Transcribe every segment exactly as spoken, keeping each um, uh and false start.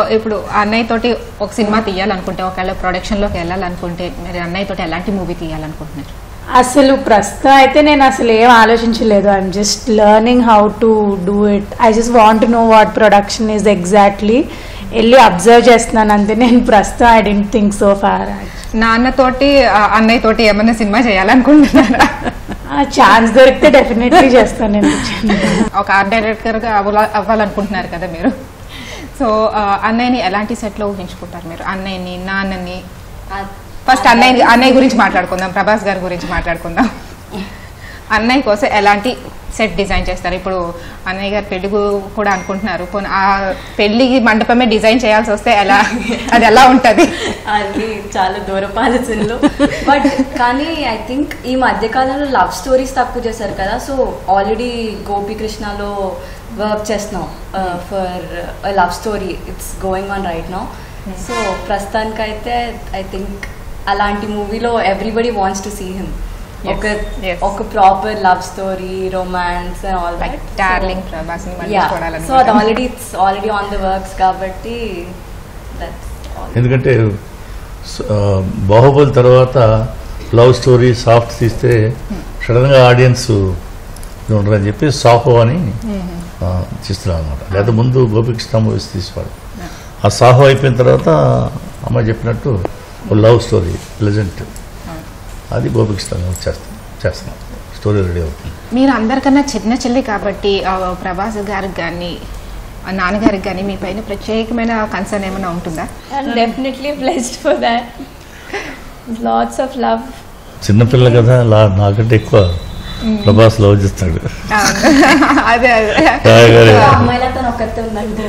ఇప్పుడు అన్నయ్య తోటి ఒక సినిమా తీయాలనుకుంటే, ఒకవేళ ప్రొడక్షన్లోకి వెళ్ళాలనుకుంటే మీరు అన్నయ్య తోటి ఎలాంటి మూవీ తీయాలనుకుంటున్నారు? అసలు ప్రస్తుతం అయితే నేను అసలు ఏం ఆలోచించలేదు. I'm just learning how to do it. I just want to know what production is exactly. వెళ్ళి అబ్జర్వ్ చేస్తున్నాను అంతే. నేను ప్రస్తుతం I don't think so far. నాన్నతోటి అన్నయ్య తోటి ఏమన్నా సినిమా చేయాలనుకుంటున్నారా? ఛాన్స్ దొరికితే డెఫినెట్లీ చేస్తాను. నేను ఒక ఆర్ట్ డైరెక్టర్గా అవ్వాలనుకుంటున్నారు కదా మీరు. సో అన్నయ్యని ఎలాంటి సెట్లో ఊహించుకుంటారు మీరు? అన్నయ్యని, నాన్నని. ఫస్ట్ అన్నయ్య అన్నయ్య గురించి మాట్లాడుకుందాం, ప్రభాస్ గారి గురించి మాట్లాడుకుందాం. అన్నయ్య కోసం ఎలాంటి సెట్ డిజైన్ చేస్తారు? ఇప్పుడు అన్నయ్య గారు పెళ్లి కూడా అనుకుంటున్నారు, ఆ పెళ్లి మండపమే డిజైన్ చేయాల్సి వస్తే ఎలా, అది ఎలా ఉంటుంది? అది చాలా దూరపు ఆలోచనలు. బట్ కానీ ఐ థింక్ ఈ మధ్యకాలంలో లవ్ స్టోరీస్ తక్కువ చేశారు కదా. సో ఆల్రెడీ గోపీకృష్ణలో వర్క్ చేస్తున్నాం for love story. It's going on right now. So ప్రస్తుతానికైతే ఐ థింక్ అలాంటి మూవీలో everybody wants to see him. ఒక ఒక proper love story, romance and all that. Darling Prabhas ని మళ్ళీ చూడాలని. సో అది already it's already on the works కాబట్టి దట్స్ ఆల్. ఎందుకంటే బాహుబలి తర్వాత లవ్ స్టోరీ సాఫ్ట్ తీస్తే సడన్ గా ఆడియన్స్ ఉండరని చెప్పి సాహో అని తీస్తున్నాం అనమాట. లేదా ముందు గోపికృష్ణ మూవీస్ తీసేవాడు. ఆ సాహో అయిపోయిన తర్వాత అమ్మ చెప్పినట్టు లవ్ స్టోరీ ప్లెజెంట్, అది గోపికృష్ణ చేస్తాం చేస్తున్నాం స్టోరీ రెడీ అవుతుంది. మీరు అందరికన్నా చిన్న చెల్లి కాబట్టి ప్రభాస్ గారికి కానీ నాన్నగారికి కానీ మీ పైన ప్రత్యేకమైన కన్సర్న్ ఏమైనా ఉంటుందా? Definitely blessed for that. Lots of love. చిన్నపిల్ల కదా, నాకంటే ఎక్కువ ప్రభాస్ లవ్ చేస్తాడు. అదే అమ్మాయిలతో ఒక్కతే ఉందంటే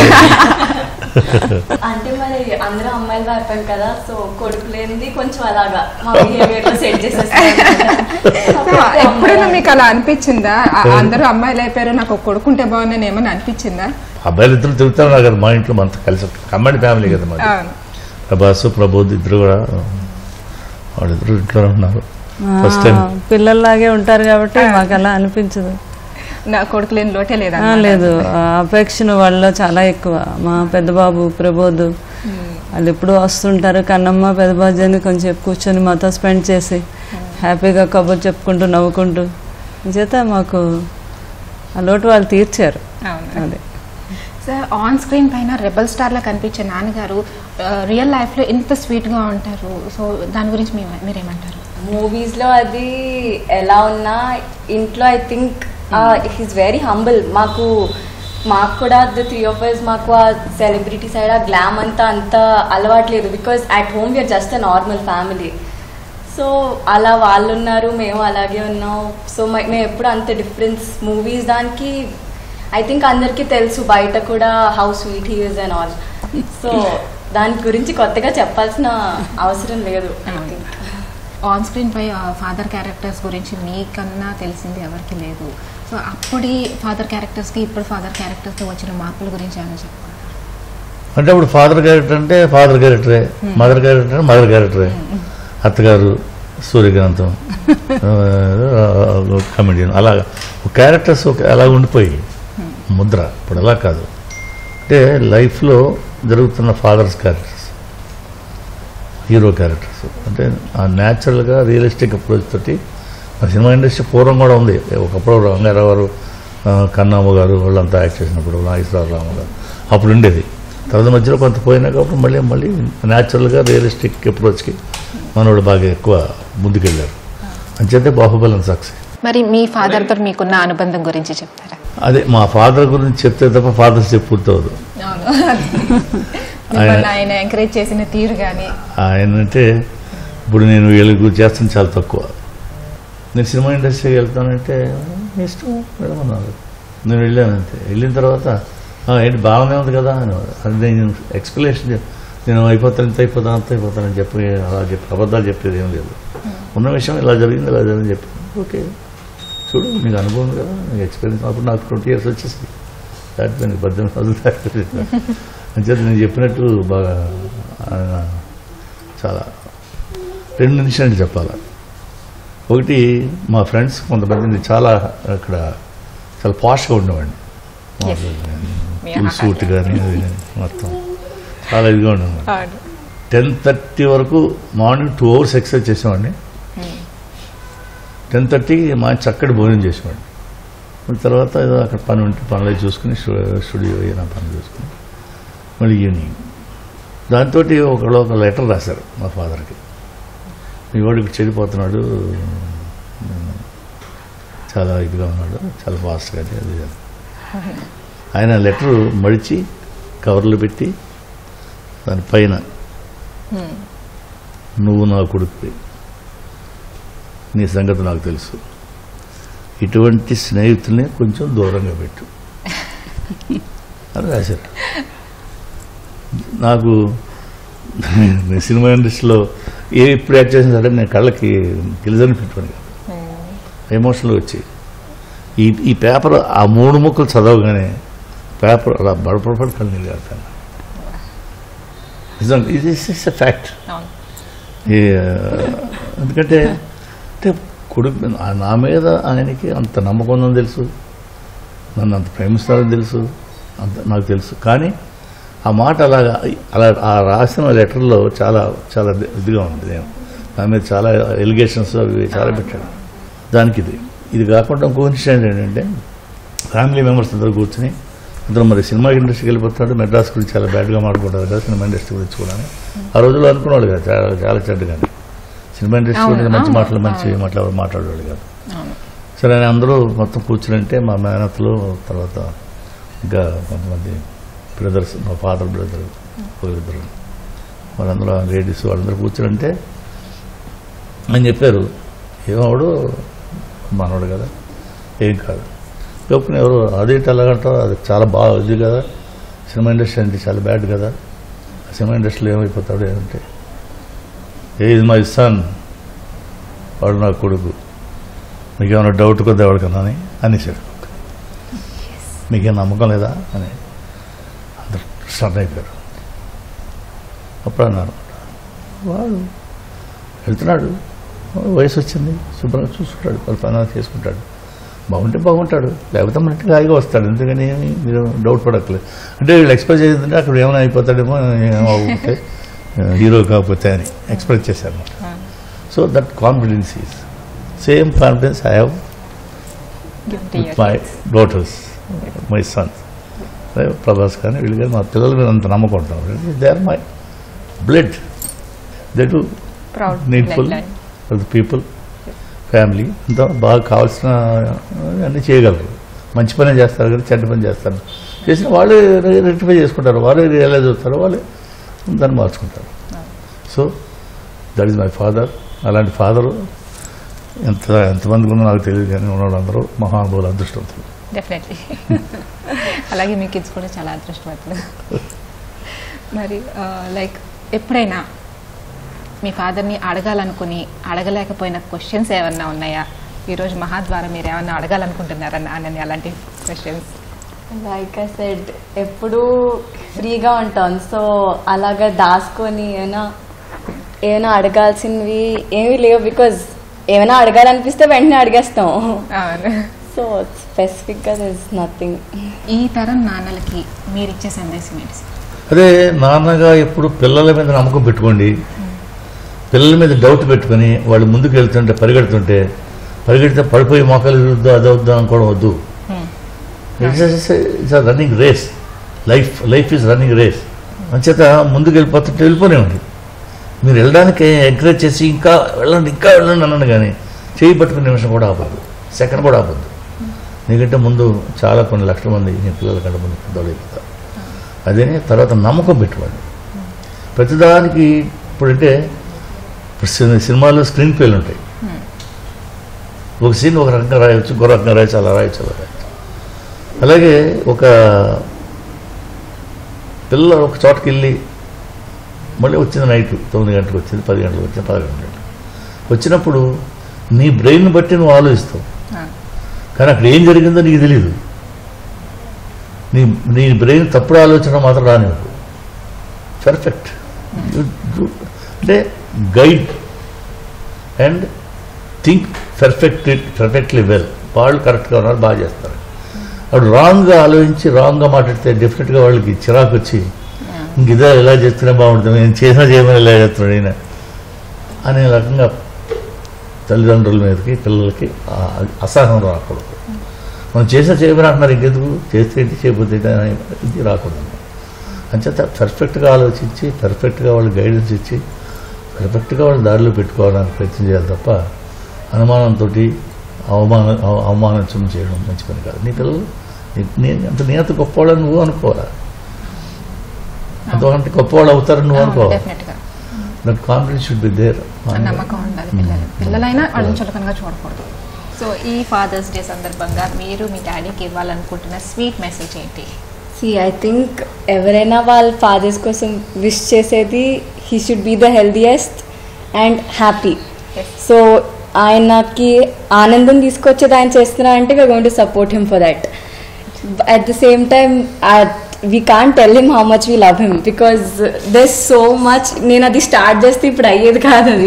అంటే మరి అందరూ అమ్మాయిలు అయిపోయారు కదా. సో కొడుకు లేనిది కొంచెం అలాగా మా బిహేవియర్ లో సెట్ చేసేస్తారు. ఎప్పుడైనా మీకు అలా అనిపించిందా? అందరూ అమ్మాయిలు అయిపోయారు, నాకు ఒక కొడుకుంటే బాగుందని ఏమన్నా అనిపించిందా? అబ్బాయిలు ఇద్దరు తిరుగుతారు కదా మా ఇంట్లో, మనతో కలిసి కమ్మడి ఫ్యామిలీ కదా మరి. ప్రభాస్ ప్రబోధ్ ఇద్దరు కూడా వాళ్ళిద్దరు ఇంట్లో ఉన్నారు. ఫస్ట్ టైం పిల్లల్లాగే ఉంటారు కాబట్టి మాకు అలా అనిపించదు. నా కొడుకు లేని లోటే లేదా? లేదు, అపేక్షణ వాళ్ళలో చాలా ఎక్కువ. మా పెద్దబాబు ప్రబోధ్ వాళ్ళు ఎప్పుడు వస్తుంటారు. కన్నమ్మ పెద్దబాబు అని కొంచెం కూర్చొని మాతో స్పెండ్ చేసి హ్యాపీగా కబుర్ చెప్పుకుంటూ నవ్వుకుంటూ చేత మాకు ఆ లోటు వాళ్ళు తీర్చారు. అదే సార్, ఆన్ స్క్రీన్ పైన రెబల్ స్టార్ లా కనిపించే నాన్నగారు రియల్ లైఫ్ లో ఎంత స్వీట్ గా ఉంటారు. సో దాని గురించి మీరేమంటారు? మూవీస్ లో అది ఎలా ఉన్నా ఇంట్లో I think he's very humble. మాకు మాకు కూడా ద త్రీ ఆఫ్ అస్ మాకు ఆ సెలబ్రిటీ సైడ్ ఆ గ్లామ్ అంతా అంత అలవాట్లేదు. Because at home we are just a normal family. So అలా వాళ్ళు ఉన్నారు, మేము అలాగే ఉన్నాం. సో మేము ఎప్పుడు అంత డిఫరెన్స్ మూవీస్ దానికి ఐ థింక్ అందరికీ తెలుసు బయట కూడా how sweet he is and all. So దాని గురించి కొత్తగా చెప్పాల్సిన అవసరం లేదు. ఐ థింక్ ఆన్ స్క్రీన్ పై ఫాదర్ క్యారెక్టర్స్ గురించి మీకన్నా తెలిసింది ఎవరికి లేదు. సో అప్పటి ఫాదర్ క్యారెక్టర్స్కి ఇప్పుడు ఫాదర్ క్యారెక్టర్స్కి వచ్చిన మార్పుల గురించి ఏమైనా చెప్పాలి? అంటే అప్పుడు ఫాదర్ క్యారెక్టర్ అంటే ఫాదర్ క్యారెక్టరే, మదర్ క్యారెక్టర్ అంటే మదర్ క్యారెక్టరే. అత్తగారు, సూర్యకాంతం, కమెడియన్, అలా క్యారెక్టర్స్ అలా ఉండిపోయి ముద్ర. ఇప్పుడు అలా కాదు. అంటే లైఫ్లో జరుగుతున్న ఫాదర్స్ క్యారెక్టర్స్, హీరో క్యారెక్టర్స్, అంటే ఆ న్యాచురల్గా రియలిస్టిక్ అప్రోచ్ తోటి మన సినిమా ఇండస్ట్రీ పూర్వం కూడా ఉంది. ఒకప్పుడు రంగారావు గారు, కన్నమ్మ గారు వాళ్ళంతా యాక్ట్ చేసినప్పుడు, నాగేశ్వరరావు రామ గారు అప్పుడు ఉండేది. తర్వాత మధ్యలో కొంత పోయినాక అప్పుడు మళ్ళీ మళ్ళీ న్యాచురల్గా రియలిస్టిక్ అప్రోచ్కి మనోడు బాగా ఎక్కువ ముందుకెళ్ళారు. అంచేతే బాహుబలి సక్సెస్. మరి మీ ఫాదర్తో మీకున్న అనుబంధం గురించి చెప్తారా? అదే మా ఫాదర్ గురించి చెప్తే తప్ప ఫాదర్స్ చెప్పి పూర్తవదు. ఆయన ఎంకరేజ్ చేసిన తీరు కానీ ఆయన అంటే ఇప్పుడు నేను వీళ్ళకి చేస్తాను చాలా తక్కువ. నేను సినిమా ఇండస్ట్రీకి వెళ్తానంటే ఇష్టం వెళ్ళమన్నారు. నేను వెళ్ళానంతే. వెళ్ళిన తర్వాత ఏంటి బాగానే ఉంది కదా అని అది నేను ఎక్స్ప్లెనేషన్ నేను అయిపోతాను, ఇంత అయిపోతాను, అంత అయిపోతానని చెప్పి అలా చెప్పి అబద్ధాలు చెప్పేది ఏం లేదు. ఉన్న విషయం ఇలా జరిగింది ఇలా జరిగింది చెప్పి ఓకే చూడు నీకు అనుభవం కదా, నీకు ఎక్స్పీరియన్స్. అప్పుడు నాకు ట్వంటీ ఇయర్స్ వచ్చేసి దాటిపోయింది, పద్దెనిమిది రోజులు దాటిపోయింది. అంచేత నేను చెప్పినట్టు బాగా ఆయన చాలా రెండు నిమిషాలు చెప్పాలి. ఒకటి మా ఫ్రెండ్స్ కొంతమంది చాలా అక్కడ చాలా పాష్గా ఉండేవాడిని, సూట్ కానీ అది కానీ మొత్తం చాలా ఇదిగా ఉండేది. టెన్ థర్టీ వరకు మార్నింగ్ టూ అవర్స్ ఎక్సర్సైజ్ చేసేవాడిని. టెన్ థర్టీకి మా చక్కటి భోజనం చేసేవాడిని. తర్వాత ఏదో అక్కడ పని ఉంటే పనులు చూసుకుని స్టూడియో నా పనులు చూసుకుని మళ్ళీ ఈవినింగ్. దాంతో ఒకళ్ళు ఒక లెటర్ రాశారు మా ఫాదర్కి, మీ వాడు ఇప్పుడు చెడిపోతున్నాడు, చాలా ఇదిగా ఉన్నాడు, చాలా ఫాస్ట్గా అది. ఆయన లెటరు మడిచి కవర్లు పెట్టి దానిపైన నువ్వు నా కొడుకు, నీ సంగతి నాకు తెలుసు, ఇటువంటి స్నేహితుల్ని కొంచెం దూరంగా పెట్టు అని రాశారు. నాకు సినిమా ఇండస్ట్రీలో ఏ ఇప్పుడు యాక్ట్ చేసిన సరే నేను కళ్ళకి గిలిజని పెట్టుకుని ఎమోషనల్ వచ్చి ఈ ఈ పేపర్ ఆ మూడు ముక్కలు చదవగానే పేపర్ అలా బడపడపడి కళ్ళు నీళ్ళు కడతాను. నిజం, ఇది ఇస్ ఎ ఫ్యాక్ట్. ఎందుకంటే అంటే కొడుకు నా మీద ఆయనకి అంత నమ్మకం ఉందని తెలుసు, నన్ను అంత ప్రేమిస్తారని తెలుసు, అంత నాకు తెలుసు. కానీ ఆ మాట అలాగా అలా ఆ రాసిన లెటర్లో చాలా చాలా ఇదిగా ఉంది. నేను దాని మీద చాలా ఎలిగేషన్స్ అవి చాలా పెట్టాను. దానికి ఇది ఇది కాకుండా ఇంకో ఇన్సిడెంట్ ఏంటంటే ఫ్యామిలీ మెంబర్స్ అందరూ కూర్చొని అందరూ మరి సినిమా ఇండస్ట్రీకి వెళ్ళిపోతున్నాడు, మెడ్రాస్ గురించి చాలా బ్యాడ్గా మాట్లాడుకుంటారు కదా సినిమా ఇండస్ట్రీ గురించి కూడా. ఆ రోజుల్లో అనుకున్నాడు కదా చాలా చాలా చెడ్డగానే సినిమా ఇండస్ట్రీ గురించి మంచి మాటలు మంచి మాట్లా మాట్లాడేవాడు కాదు. సరే అని అందరూ మొత్తం కూర్చుంటే మా మేనత్తలు, తర్వాత ఇంకా కొంతమంది బ్రదర్స్, మా ఫాదర్ బ్రదర్ ఇద్దరు, వాళ్ళందరూ లేడీస్ వాళ్ళందరూ కూర్చుంటే అని చెప్పారు, ఏమవాడు మనవాడు కదా, ఏం కాదు లోపల ఎవరు అదేంటి అలాగంటారు, అది చాలా బాగా ఇది కదా, సినిమా ఇండస్ట్రీ అంటే చాలా బ్యాడ్ కదా, సినిమా ఇండస్ట్రీలో ఏమైపోతాడు ఏమంటే, ఏ ఇది మా ఇస్తాన్, వాడు నా కొడుకు, మీకేమైనా డౌట్ కొద్ది ఎవరికన్నా అని అనేసాడు. మీకేం నమ్మకం లేదా అని అందరు స్టన్ అయిపోయారు. అప్పుడు అన్నారు, వాడు వెళ్తున్నాడు, వయసు వచ్చింది, శుభ్రంగా చూసుకుంటాడు, వాళ్ళ పని చేసుకుంటాడు, బాగుంటే బాగుంటాడు, లేకపోతే మనకి హాయిగా వస్తాడు, ఎందుకని మీరు డౌట్ పడక్కలేదు. అంటే వీళ్ళు ఎక్స్ప్రెస్ చేసిందంటే అక్కడ ఏమైనా అయిపోతాడేమో, ఏమవుతే హీరో కాకపోతే అని ఎక్స్ప్రెస్ చేశారు. So that confidence is same confidence I have with my daughters, my sons. Prabhas కానీ వీళ్ళు కానీ మా పిల్లల మీద అంత నమ్మకం ఉంటారు. They are my blood, they to needful for the people, family అంతా బాగా కావాల్సిన అన్నీ చేయగలరు. మంచి పని చేస్తారు కదా, చెడ్డ పని చేస్తారు, చేసిన వాళ్ళే రెక్టిఫై చేసుకుంటారు, వాళ్ళే రియలైజ్ అవుతారు, వాళ్ళే దాన్ని మార్చుకుంటారు. So that is my father. అలాంటి ఫాదరు ఎంత ఎంతమందికి ఉన్నా నాకు తెలియదు, కానీ ఉన్న వాళ్ళందరూ మహానుభావులు, అదృష్టవంతులు. డెఫినెట్లీ. అలాగే మీ కిడ్స్ కూడా చాలా అదృష్టవంతులు. మరి లైక్ ఎప్పుడైనా మీ ఫాదర్ని అడగాలనుకుని అడగలేకపోయిన క్వశ్చన్స్ ఏమన్నా ఉన్నాయా? ఈరోజు మహా ద్వారా మీరు ఏమన్నా అడగాలనుకుంటున్నారన్న అని అలాంటి క్వశ్చన్స్? లైక్ ఐ సెడ్, ఎప్పుడు ఫ్రీగా ఉంటాం, సో అలాగా దాచుకొని ఏమైనా ఏమైనా అడగాల్సినవి ఏమీ లేవు. బికాజ్ ఏమైనా అడగాలనిపిస్తే వెంటనే అడిగేస్తాం. సో స్పెసిఫిక్గా దర్ ఇస్ నథింగ్. ఈ తరం నాన్నలకి మీరు ఇచ్చే సందేశం ఏంటి? అదే, నాన్నగా ఎప్పుడు పిల్లల మీద నమ్మకం పెట్టుకోండి. పిల్లల మీద డౌట్ పెట్టుకుని వాళ్ళు ముందుకు వెళ్తుంటే పరిగెడుతుంటే పరిగెడితే పడిపోయి మొక్కలు వద్దు అదవుద్దు అనుకోవడం వద్దు. It's running race. Life life is running race. అంచేత ముందుకు వెళ్ళిపోతుంటే వెళ్ళిపోనేవండి. మీరు వెళ్ళడానికి ఎంకరేజ్ చేసి ఇంకా వెళ్ళండి ఇంకా వెళ్ళండి అన్నాను, కానీ చేయి పట్టుకునే నిమిషం కూడా ఆపద్దు, సెకండ్ కూడా ఆపద్దు. ఎందుకంటే ముందు చాలా కొన్ని లక్షల మంది నీ పిల్లల కంటే ముందు పెద్దవాళ్ళు అయిపోతారు. అదే తర్వాత నమ్మకం పెట్టుకోండి ప్రతిదానికి. ఇప్పుడంటే సినిమాలో స్క్రీన్ ప్లేలు ఉంటాయి, ఒక సీన్ ఒక రకంగా రాయవచ్చు, ఇంకో రకంగా రాయచ్చు, అలా రాయచ్చు అలా రాయచ్చు. అలాగే ఒక పిల్ల ఒక చోటకి వెళ్ళి మళ్ళీ వచ్చింది నైట్ తొమ్మిది గంటలకు వచ్చింది, పది గంటలకు వచ్చింది, పదకొండు గంటలకు వచ్చినప్పుడు నీ బ్రెయిన్ బట్టి నువ్వు ఆలోచిస్తావు, కానీ అక్కడ ఏం జరిగిందో నీకు తెలియదు. నీ నీ బ్రెయిన్ తప్పుడు ఆలోచన మాత్రం రానివ్వదు. పర్ఫెక్ట్ అంటే guide and think perfect perfectly well. వాళ్ళు కరెక్ట్గా ఉన్నారు, బాగా చేస్తారు. అప్పుడు రాంగ్గా ఆలోచించి రాంగ్గా మాట్లాడితే డెఫినెట్గా వాళ్ళకి చిరాకు వచ్చి ఇంక ఇదే ఇలా చేస్తేనే బాగుంటుంది, నేను చేసినా చేయమని ఇలా చేస్తున్నాడు ఈయన అనే రకంగా తల్లిదండ్రుల మీదకి పిల్లలకి అసహనం రాకూడదు. మనం చేసినా చేయమని అంటున్నారు, ఇంకెందుకు చేస్తే ఏంటి చేయబోతే ఇది రాకూడదు. అంచేత పర్ఫెక్ట్గా ఆలోచించి పర్ఫెక్ట్గా వాళ్ళు గైడెన్స్ ఇచ్చి పర్ఫెక్ట్గా వాళ్ళు దారిలో పెట్టుకోవడానికి ప్రయత్నం చేయాలి తప్ప అనుమానంతో అవమాన అవమానించడం చేయడం మంచి పని కాదు. నీ పిల్లలు నేను అంత నేత గొప్పవాళ్ళని నువ్వు అనుకోవాలా, అంతకంటే గొప్పవాళ్ళు అవుతారని నువ్వు అనుకోవాలి. That confidence should be there. నమ్మకం ఉండాలి పిల్లలు పిల్లలైనా వాళ్ళని చులకనగా చూడకూడదు. సో ఈ ఫాదర్స్ డే సందర్భంగా మీరు మీ డాడీకి ఇవ్వాలనుకుంటున్న స్వీట్ మెసేజ్ ఏంటి? సి ఐ థింక్ ఎవరైనా వాళ్ళ ఫాదర్స్ కోసం విష్ చేసేది he should be the healthiest and happy. So ఆయనకి ఆనందం తీసుకొచ్చేది ఆయన చేస్తున్నా అంటే we are going to support him for that. At the same time we can't tell him how much we love him because there so much. నేను అది start చేస్తే ఇప్పుడు అయ్యేది కాదు అది.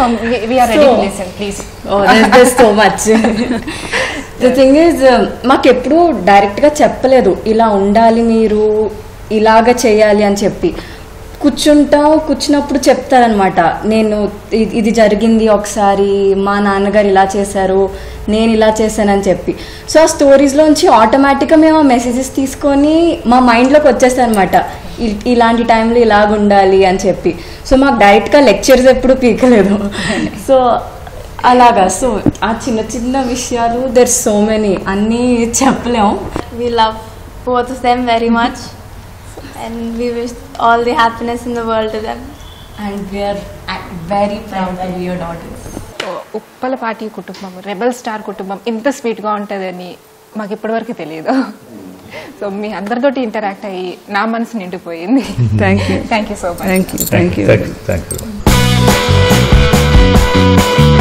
So much the thing is మాకెప్పుడు డైరెక్ట్గా చెప్పలేదు ఇలా ఉండాలి మీరు ఇలాగ చేయాలి అని చెప్పి. కూర్చుంటాం, కూర్చున్నప్పుడు చెప్తారనమాట, నేను ఇది జరిగింది ఒకసారి, మా నాన్నగారు ఇలా చేశారు, నేను ఇలా చేశానని చెప్పి. సో ఆ స్టోరీస్లోంచి ఆటోమేటిక్గా మేము ఆ మెసేజెస్ తీసుకొని మా మైండ్లోకి వచ్చేస్తాయి అనమాట, ఇలాంటి టైంలో ఇలాగ ఉండాలి అని చెప్పి. సో మాకు డైరెక్ట్గా లెక్చర్స్ ఎప్పుడు పీకలేదు. సో అలాగా. సో ఆ చిన్న చిన్న విషయాలు దెర్ సో మెనీ, అన్నీ చెప్పలేం. We love both of them very much and we wish all the happiness in the world to them. And we are very proud to be your daughters. Uppalapati కుటుంబం, rebel star కుటుంబం ఇంత స్వీట్గా ఉంటుందని మాకు ఇప్పటివరకు తెలియదు. సో మీ అందరితోటి ఇంటరాక్ట్ అయ్యి నా మనసు నిండిపోయింది. Thank you thank you so much. Thank you thank you thank you.